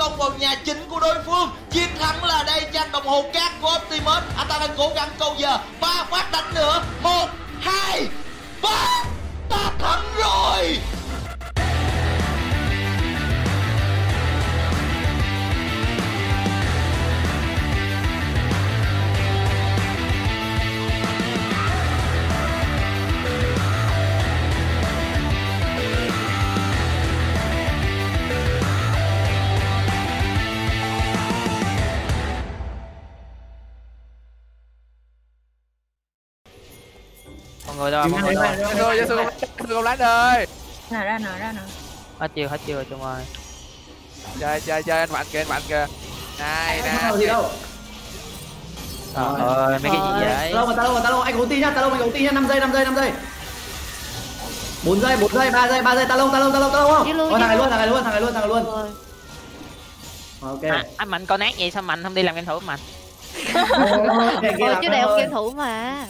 công vào nhà chính của đối phương. Chiến thắng là đây, trang đồng hồ cát của Optimus. Anh ta đang cố gắng câu giờ. 3 phát đánh nữa. 1, 2, 3. Ta thắng rồi. Mọi người đâu, mọi người đâu. Không lát ơi. Nào ra nào. Hết chiêu rồi chung ơi. Chơi anh mạnh kìa. Này nè. Gì đâu. Mấy cái gì vậy? Ta lâu, anh có ulti nhá, 5 giây. 4 giây, 3 giây, ta lâu không? Thằng này luôn. Ok. Anh Mạnh con nát vậy sao Mạnh không đi làm game thủ Mạnh? Thôi chứ đều game thủ mà.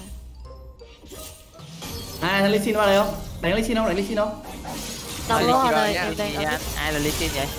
Thằng Lee Sin vào đây không? Đánh Lee Sin không? Đâu có rồi, em đang ai là Lee Sin vậy?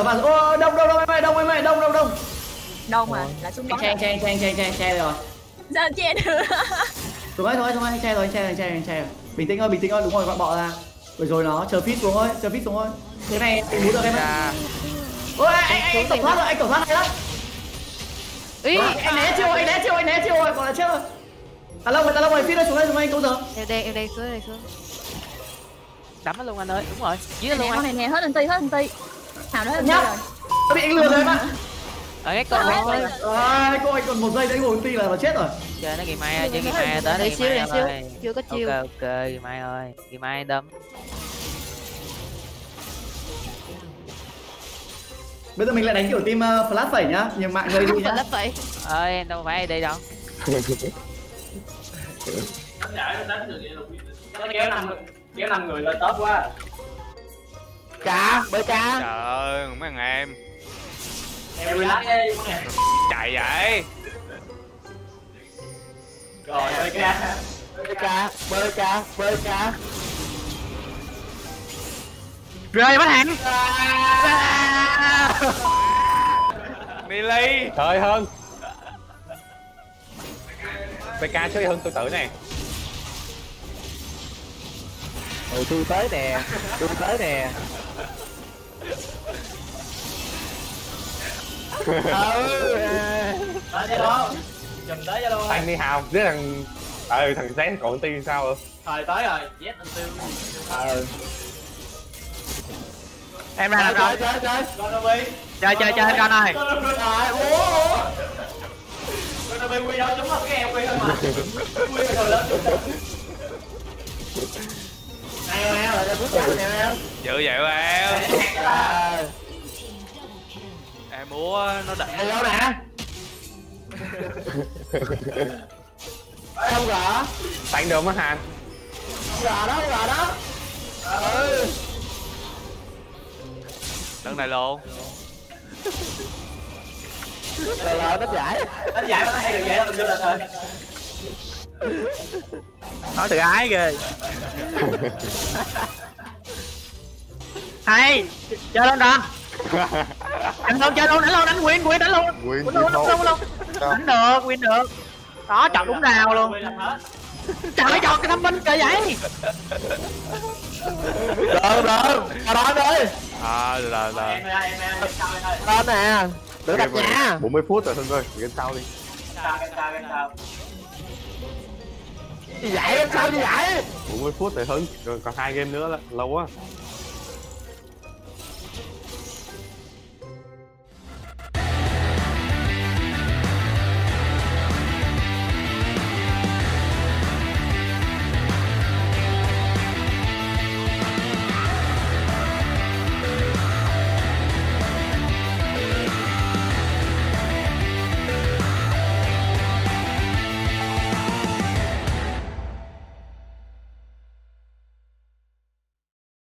Đông. đâu mà lại xuống đó. Che rồi. Sao che được? Thôi, che rồi. Bình tĩnh thôi, đúng rồi, gọi bọ ra. Rồi nó chờ fit xuống thôi. Thế này mình muốn được em ạ. Ôi anh tổng thoát hay lắm. Ý, anh né chiêu rồi, còn là chết rồi. Ta lâu rồi, fit xuống đây anh câu giờ. Em đây xuống. Đấm nó luôn anh ơi, đúng rồi. Dưới luôn anh. Nè, hết anh ti. Nào đó Nhá. Nó bị anh lừa rồi mà. Ở cái con này. Cô anh còn 1 giây đánh ulti là nó chết rồi. Chơi nó ngày mai tới đây siêu. Chưa có chiêu. Ok, ngày mai ơi. Ngày mai đấm. Bây giờ mình lại đánh kiểu team flash phẩy nhá, nhưng mạng người đi nhá. Flash phẩy. Ơi em đâu phải đi đâu. Kéo 5 người lên top quá. Bơi cha. Trời ơi, mấy thằng em. Em lát đi. Chạy vậy. Rồi bơi cha. Rơi bắt hẳn. Millie. Thời hơn. PK chơi hơn tự tử này. Tôi tới nè. Chùm tới luôn. Thằng đi hào, với thằng thằng sáng còn tiên sao rồi? Thời tới rồi, Z anh tiêu. Em ra làm rồi. Con Nobi. Chơi con ơi. Con Nobi quy đâu trúng cái em quy thôi mà. Quy rồi lớn. Nè, lại bước chặt nè. Dự vậy em. Em múa nó đẩy. Hello nè. Không rõ. Tặng được mất hàng. Không rõ đó. Lần này luôn. Là đánh giải nó hay được vậy đó, mình đưa là thôi. Nói từ ái ghê. Hay chơi lên đòn. Anh không chơi luôn, đánh win đánh luôn. Đánh được, win được. Đó, chọn đúng nào luôn. Trời ơi, chọn cái thăm binh kìa vậy. Được đó đi. Rồi. Đó nè. Đừng đặt nhà. 40 phút rồi Hưng ơi, game sau đi. Vậy làm sao như vậy? 40 phút rồi Hưng, rồi còn 2 game nữa, lâu quá.